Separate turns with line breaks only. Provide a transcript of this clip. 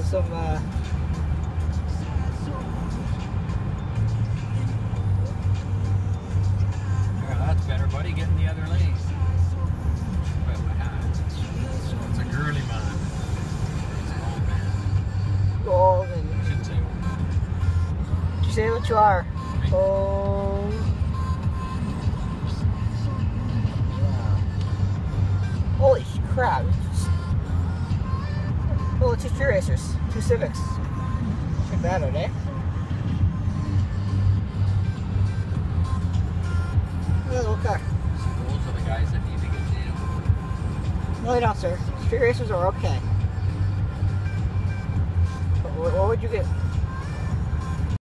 some.
Yeah, that's better, buddy. Get in the other lane. It's a girly man. It's an old man.
Old and.
I shouldn't say old.
Did you say what you are?
Me.
Old. Holy crap. Oh, 2 Street Racers. 2 Civics. Check that out, eh? Little car.
Those are the guys that need to get nailed.
No, they don't, sir. Street Racers are okay. What would you get?